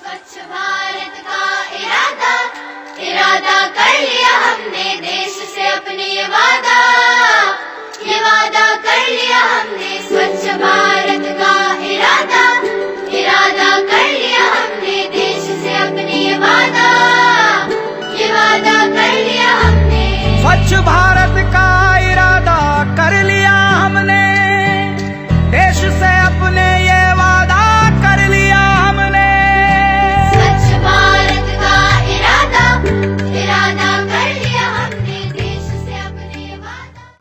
स्वच्छ भारत का इरादा इरादा कर लिया हमने, देश से अपने ये वादा कर लिया हमने। स्वच्छ भारत का इरादा इरादा कर लिया हमने, देश से अपने ये वादा कर लिया हमने। स्वच्छ भारत